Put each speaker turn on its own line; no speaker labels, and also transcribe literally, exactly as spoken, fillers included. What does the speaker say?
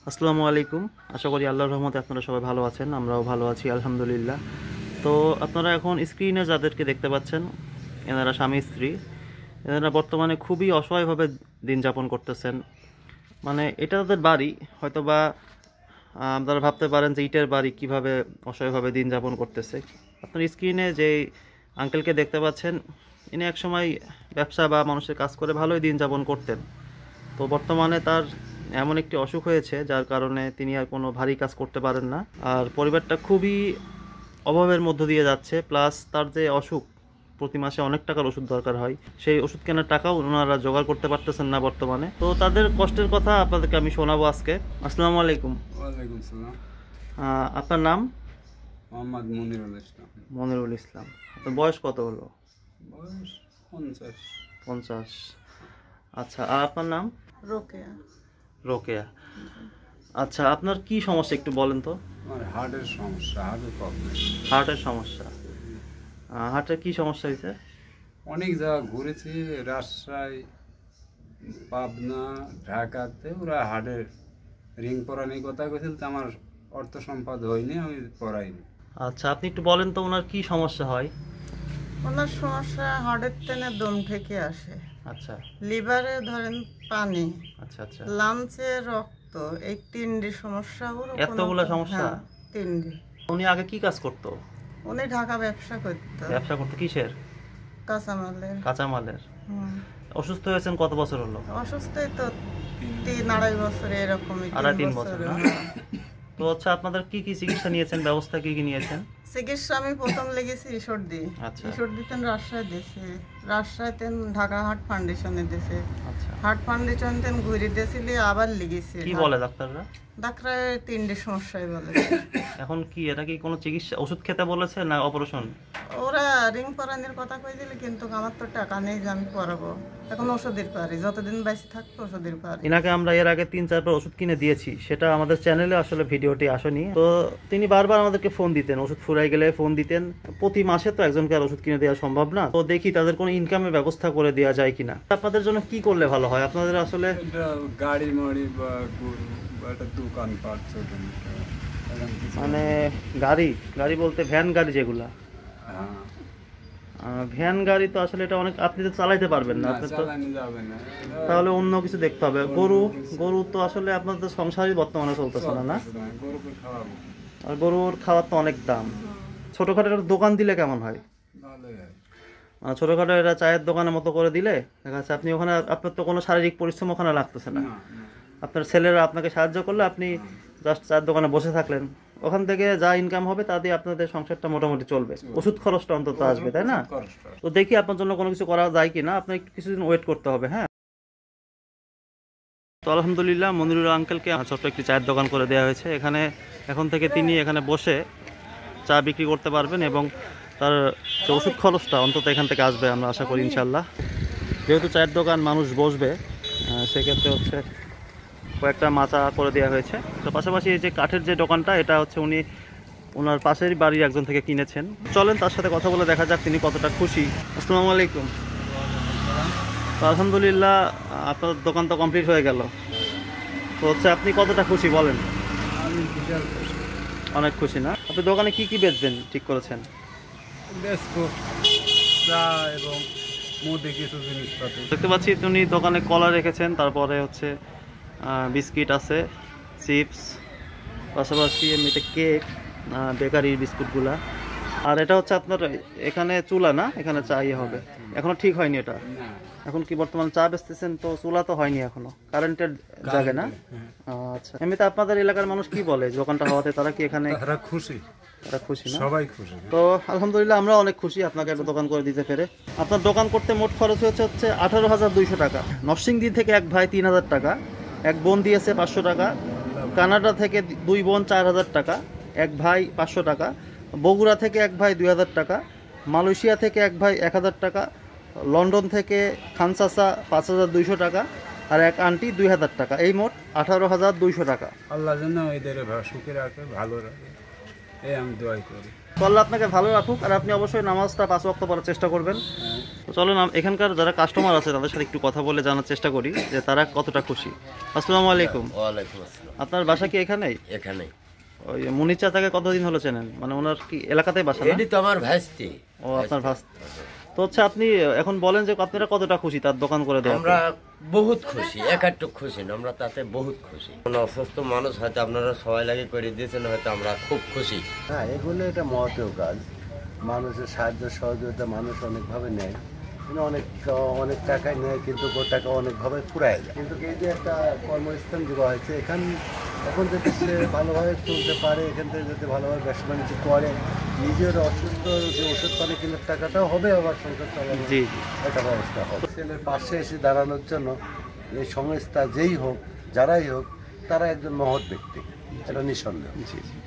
আসসালামু আলাইকুম। আশা করি আল্লাহর রহমতে আপনারা সবাই ভালো আছেন, আমরাও ভালো আছি আলহামদুলিল্লাহ। তো আপনারা এখন স্ক্রিনে যাদেরকে দেখতে পাচ্ছেন, এনারা স্বামী স্ত্রী। এনারা বর্তমানে খুবই অসহায়ভাবে দিন যাপন করতেছেন। মানে এটা তাদের বাড়ি, হয়তো বা আপনারা ভাবতে পারেন যে ইটের বাড়ি কীভাবে অসহায়ভাবে দিন যাপন করতেছে। আপনার স্ক্রিনে যে আঙ্কেলকে দেখতে পাচ্ছেন, ইনি একসময় ব্যবসা বা মানুষের কাজ করে ভালোই দিন যাপন করতেন। তো বর্তমানে তার এমন একটি অসুখ হয়েছে যার কারণে তিনি আর কোনো ভারী কাজ করতে পারেন না, আর পরিবারটা খুবই অভাবের মধ্য দিয়ে যাচ্ছে। প্লাস তার যে অসুখ, প্রতি মাসে অনেক টাকার ওষুধ দরকার হয়, সেই ওষুধ কেনার টাকাও ওনারা জোগাড় করতে পারতেছেন না বর্তমানে। তো তাদের কষ্টের কথা আপনাদেরকে আমি শোনাবো আজকে। আসসালামু আলাইকুম।
ওয়ালাইকুম সালাম।
আপনার নাম?
মোহাম্মদ মনিরুল ইসলাম।
মনিরুল ইসলাম। আপনার বয়স কত হলো?
বয়স পঞ্চাশ।
পঞ্চাশ। আচ্ছা, আর আপনার নাম?
রোকেয়া।
রোকেয়া। আচ্ছা, আপনার কি সমস্যা একটু বলেন তো?
আমার হার্টের সমস্যা, হার্টের প্রবলেম।
হার্টের সমস্যা? হার্টের কি সমস্যা হয়েছে?
অনেক জায়গা ঘুরেছি, রাজশাহী, পাবনা, ঢাকাতে। ওরা হার্টের রিং পরানির কথা কইছিল, তো আমার অর্থ সম্পাদ হয়নি, আমি পড়াইনি।
আচ্ছা, আপনি একটু বলেন তো ওনার কি সমস্যা হয়?
ওনার সমস্যা হার্টের টেনে দম থেকে আসে।
আচ্ছা।
লিভারে ধরেন পানি।
আচ্ছা আচ্ছা।
লাঞ্চে রক্ত, এই তিনটি সমস্যা। ওর
এতগুলো সমস্যা?
হ্যাঁ, তিনটি।
উনি আগে কি কাজ করতো?
উনি ঢাকা ব্যবসা করতো।
ব্যবসা করতো কিসের?
কাঁচামালের।
কাঁচামালের।
হুম।
অসুস্থ হয়েছেন কত বছর হলো?
অসুস্থই তো তিন আড়াই বছর এরকমই।
আড়াই তিন বছর না? তো হচ্ছে আপনাদের কি কি চিকিৎসা নিয়েছেন, ব্যবস্থা কি কি নিয়েছেন?
চিকিৎসা আমি প্রথম লেগেছি ঈশ্বর দি।
আচ্ছা।
ঈশ্বর দিতেন রাজশাহী দিয়েছে, রাজশাহীতে ঢাকা হার্ট ফাউন্ডেশনে দিয়েছে।
আচ্ছা।
হার্ট ফাউন্ডেশন তেন ঘুরে দিয়েছিলি, আবার লেগেছে।
কি বলে ডাক্তাররা?
ডাক্তার তিনটে সমস্যাই বলে।
এখন কি এটা কি কোনো চিকিৎসা ওষুধ খেতে বলেছে না অপারেশন?
ওরা রিং পরানোর কথা কই দিলে, কিন্তু আমার তো টাকা নেই যে আমি পরাবো। এখন ওষুধের পারি, যতদিন বেঁচে থাকবো ওষুধের পারি।
ইনাকে আমরা এর আগে তিন চারবার ওষুধ কিনে দিয়েছি, সেটা আমাদের চ্যানেলে আসলে ভিডিওটি আসেনি। তো তিনি বারবার আমাদেরকে ফোন দিতেন, ওষুধ ফুরাই গেলে ফোন দিতেন। প্রতি মাসে তো একজনকে আর ওষুধ কিনে দেওয়া সম্ভব না। তো দেখি তাদের কোনো ইনকামের ব্যবস্থা করে দেওয়া যায় কিনা। আপনাদের জন্য কি করলে ভালো হয়? আপনাদের আসলে
গাড়ি মাড়ি বা গরু বা একটা দোকান পাট ছোট
মানে গাড়ি গাড়ি বলতে ভ্যান গাড়ি যেগুলা?
হ্যাঁ,
ভ্যান গাড়ি তো আসলে এটা অনেক, আপনি তো চালাইতে পারবেন না, আপনি তো তাহলে অন্য কিছু দেখতে হবে। গরু গরু তো আসলে আপনাদের সংসারই বর্তমানে চলতেছে না, না? আর গরুর খাওয়ার তো অনেক দাম। ছোটখাটো একটা দোকান দিলে কেমন হয়? ছোটখাটো একটা চায়ের দোকানের মতো করে দিলে দেখা যাচ্ছে আপনি ওখানে, আপনার তো কোনো শারীরিক পরিশ্রম ওখানে লাগতেছে না। আপনার ছেলেরা আপনাকে সাহায্য করলে আপনি জাস্ট চায়ের দোকানে বসে থাকলেন, ওখান থেকে যা ইনকাম হবে তা দিয়ে আপনাদের সংসারটা মোটামুটি চলবে, ওষুধ খরচটা অন্তত আসবে, তাই না? তো দেখি আপনার জন্য কোনো কিছু করা যায় কিনা, আপনার একটু কিছুদিন ওয়েট করতে হবে। হ্যাঁ, তো আলহামদুলিল্লাহ মনিরুল আঙ্কেলকে ছোট্ট একটি চায়ের দোকান করে দেওয়া হয়েছে। এখানে এখন থেকে তিনি এখানে বসে চা বিক্রি করতে পারবেন এবং তার যে ওষুধ খরচটা অন্তত এখান থেকে আসবে আমরা আশা করি ইনশাল্লাহ। যেহেতু চায়ের দোকান মানুষ বসবে, সেক্ষেত্রে হচ্ছে কয়েকটা মাচা করে দেওয়া হয়েছে। তো পাশাপাশি এই যে কাঠের যে দোকানটা, এটা হচ্ছে উনি ওনার পাশের বাড়ির একজন থেকে কিনেছেন। চলেন তার সাথে কথা বলে দেখা যাক তিনি কতটা খুশি। আসসালামু আলাইকুম। তো আলহামদুলিল্লাহ আপনার দোকান তো কমপ্লিট হয়ে গেল, তো হচ্ছে আপনি কতটা খুশি বলেন?
আমি বিশাল খুশি।
অনেক খুশি না? আপনি দোকানে কি কি বেচবেন ঠিক করেছেন?
বিস্কুট, চা এবং মুদি কিছু জিনিসপত্র।
দেখতে পাচ্ছি উনি দোকানে কলা রেখেছেন, তারপরে হচ্ছে বিস্কিট আছে, চিপস, পাশাপাশি এমনিতে কেক, বেকারির বিস্কুটগুলা। আর এটা হচ্ছে আপনার এখানে চুলা না? এখানে চা ইয়ে হবে, এখনো ঠিক হয়নি এটা? এখন কি বর্তমানে চা বেচতেছেন? তো চুলা তো হয়নি এখনো, কারেন্টের জায়গা না? আচ্ছা, এমনিতে আপনাদের এলাকার মানুষ কি বলে দোকানটা হওয়াতে? তারা কি এখানে
খুশি?
তারা খুশি না?
সবাই খুশি।
তো আলহামদুলিল্লাহ আমরা অনেক খুশি আপনাকে একটা দোকান করে দিতে পেরে। আপনার দোকান করতে মোট খরচ হয়েছে হচ্ছে আঠারো হাজার দুইশো টাকা। নরসিংদী থেকে এক ভাই তিন হাজার টাকা, এক বোন দিয়েছে পাঁচশো টাকা, কানাডা থেকে দুই বোন চার হাজার টাকা, এক ভাই পাঁচশো টাকা, বগুড়া থেকে এক ভাই দুই হাজার টাকা, মালয়েশিয়া থেকে এক ভাই এক হাজার টাকা, লন্ডন থেকে খান চাচা পাঁচ হাজার দুইশো টাকা, আর এক আন্টি দুই হাজার টাকা। এই মোট আঠারো হাজার দুইশো টাকা।
আল্লাহ যেন এদের সুখে রাখে, ভালো রাখে, এই আমি দোয়াই করি।
তো আল্লাহ আপনাকে ভালো রাখুক, আর আপনি অবশ্যই নামাজটা পাঁচ ওয়াক্ত পড়ার চেষ্টা করবেন। তো চলুন আম- এখানকার যারা কাস্টমার আছে তাদের সাথে একটু কথা বলে জানার চেষ্টা করি যে তারা কতটা খুশি। আসসালামু আলাইকুম।
ওয়ালাইকুম আসসালাম।
আপনার বাসা কি এখানেই?
এখানে
ওই মুনির চা থেকে কতদিন হলো চেনেন? মানে ওনার কি এলাকাতেই বাসা না?
এটি তো আমার ভাইস্তি।
ও আপনার ভাস। তো হচ্ছে আপনি এখন বলেন যে আপনারা কতটা খুশি তার দোকান করে দেওয়া?
আমরা বহুত খুশি, একাট্টু খুশি না, আমরা তাতে বহুত খুশি। কোনো অসুস্থ মানুষ হয়তো আপনারা সবাই লাগে করে দিয়েছেন, হয়তো আমরা খুব খুশি।
হ্যাঁ, এগুলো এটা মহতীয় কাজ। মানুষের সাহায্য সহযোগিতা মানুষ অনেকভাবে নেয়, কিন্তু অনেক অনেক টাকায় নেয়, কিন্তু ওর টাকা অনেকভাবে ফুরায় যায়। কিন্তু এই যে একটা কর্মস্থান দেওয়া হয়েছে, এখান এখন যদি সে ভালোভাবে চলতে পারে, এখান থেকে যদি ভালোভাবে ব্যবসা বাণিজ্য করে, নিজের অসুস্থ যে ওষুধ পানি কেনার টাকাটাও হবে, আবার সংসার চালানোর
জি জি।
একটা ব্যবস্থা হবে। ছেলের পাশে এসে দাঁড়ানোর জন্য এই সংস্থা যেই হোক, যারাই হোক, তারা একজন মহৎ ব্যক্তি, এটা নিঃসন্দেহ।
জি জি।